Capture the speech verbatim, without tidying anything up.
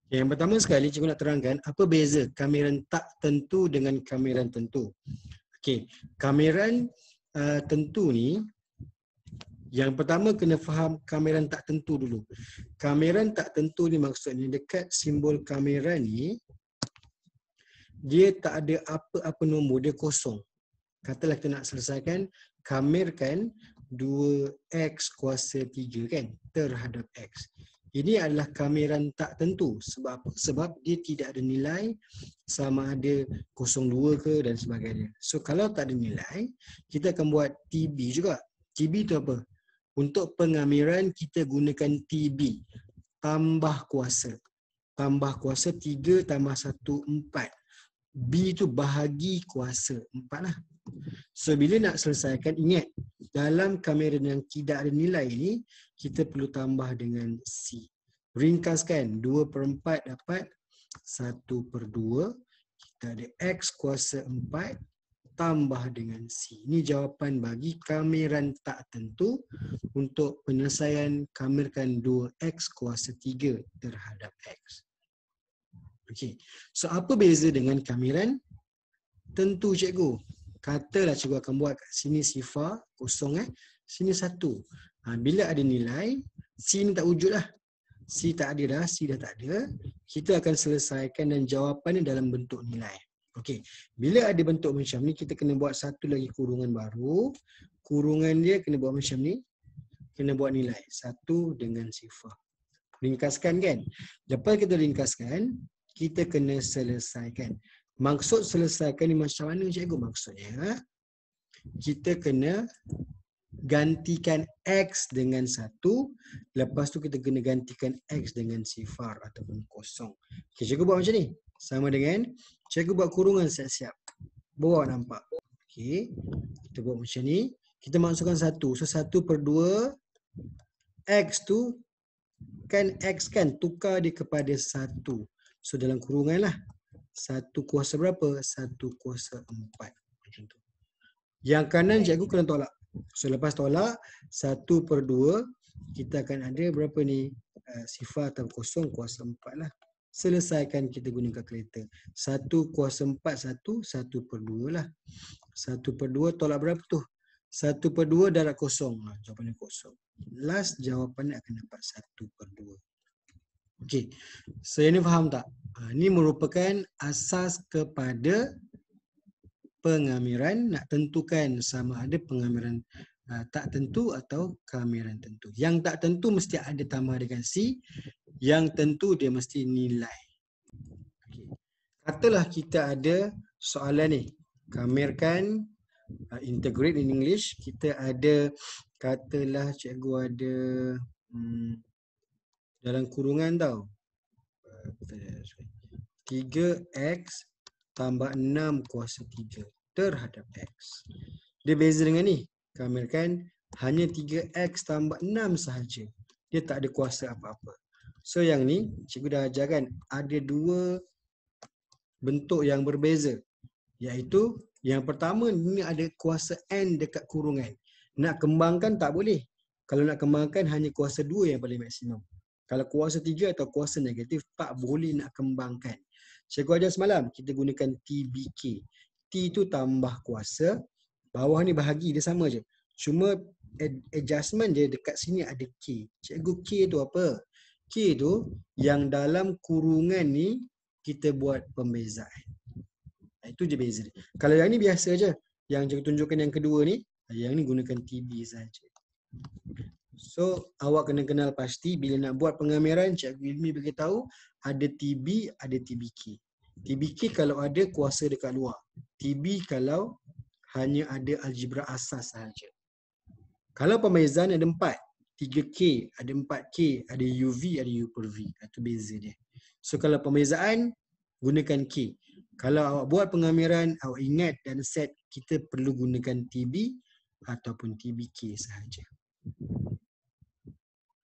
Yang pertama sekali, cikgu nak terangkan apa beza kameran tak tentu dengan kameran tentu. Okey, kameran uh, tentu ni, yang pertama kena faham kameran tak tentu dulu. Kameran tak tentu ni maksudnya dekat simbol kamera ni, dia tak ada apa-apa nombor, dia kosong. Katalah kita nak selesaikan, kamerkan dua X kuasa tiga kan, terhadap X. Ini adalah kameran tak tentu. Sebab apa? Sebab dia tidak ada nilai sama ada kosong dua ke dan sebagainya. So kalau tak ada nilai, kita akan buat T B juga. T B tu apa? Untuk pengamiran kita gunakan T B, tambah kuasa. Tambah kuasa tiga tambah satu, empat. B tu bahagi kuasa empat lah. So bila nak selesaikan, ingat dalam kamera yang tidak ada nilai ni, kita perlu tambah dengan C. Ringkaskan, dua per empat dapat satu per dua. Kita ada X kuasa empat tambah dengan C. Ini jawapan bagi kameran tak tentu untuk penyelesaian kamerkan dua X kuasa tiga terhadap X. Okey. So apa beza dengan kameran tentu, cikgu? Katalah cikgu akan buat kat sini sifar kosong eh. Sini satu. Ha, bila ada nilai, C ni tak wujud lah. C tak ada dah, C dah tak ada. Kita akan selesaikan dan jawapannya dalam bentuk nilai. Okey. Bila ada bentuk macam ni, kita kena buat satu lagi kurungan baru. Kurungan dia kena buat macam ni. Kena buat nilai. Satu dengan sifar. Ringkaskan kan? Lepas kita ringkaskan, kita kena selesaikan. Maksud selesaikan ni macam mana, cikgu? Maksudnya, kita kena gantikan X dengan satu, lepas tu kita kena gantikan X dengan sifar ataupun kosong. Okay, cikgu buat macam ni. Sama dengan, cikgu buat kurungan siap-siap. Bawa nampak. Okay, kita buat macam ni. Kita masukkan satu. So, satu per dua, X tu, kan X kan, tukar dia kepada satu. So, dalam kurungan lah. Satu kuasa berapa? Satu kuasa empat. Macam tu. Yang kanan cikgu kena tolak. So lepas tolak, satu per dua, kita akan ada berapa ni? Uh, sifar atau kosong kuasa empat lah. Selesaikan kita guna kalkulator. Satu kuasa empat, satu, satu per dua lah. Satu per dua tolak berapa tu? Satu per dua darab kosong. Ha, jawapannya kosong. Last jawapannya akan dapat satu per dua. Okey, so ini faham tak? Ha, ini merupakan asas kepada pengamiran. Nak tentukan sama ada pengamiran uh, tak tentu atau kamiran tentu. Yang tak tentu mesti ada tambah dengan C. Yang tentu dia mesti nilai. Okay. Katalah kita ada soalan ni. Kamirkan, uh, integrate in English. Kita ada, katalah cikgu ada hmm, dalam kurungan tau. tiga X tambah enam kuasa tiga terhadap X. Dia beza dengan ni. Kamirkan hanya tiga X tambah enam sahaja. Dia tak ada kuasa apa-apa. So yang ni, cikgu dah ajarkan ada dua bentuk yang berbeza. Iaitu yang pertama ni ada kuasa N dekat kurungan. Nak kembangkan tak boleh. Kalau nak kembangkan hanya kuasa dua yang paling maksimum. Kalau kuasa tiga atau kuasa negatif tak boleh nak kembangkan. Cikgu ajar semalam kita gunakan T B K. T tu tambah kuasa, bawah ni bahagi, dia sama je. Cuma adjustment dia dekat sini ada K. Cikgu K tu apa? K tu yang dalam kurungan ni kita buat pembezaan. Itu je beza dia. Kalau yang ni biasa je. Yang cikgu tunjukkan yang kedua ni, yang ni gunakan T B saja. So, awak kena kenal pasti bila nak buat pengamiran, cikgu ilmi beritahu ada T B, ada T B K. T B K kalau ada kuasa dekat luar. T B kalau hanya ada algebra asas sahaja. Kalau pembezaan ada empat, tiga K, ada empat K, ada U V, ada U per V. Itu beza dia. So, kalau pembezaan, gunakan K. Kalau awak buat pengamiran, awak ingat dan set kita perlu gunakan T B ataupun T B K sahaja.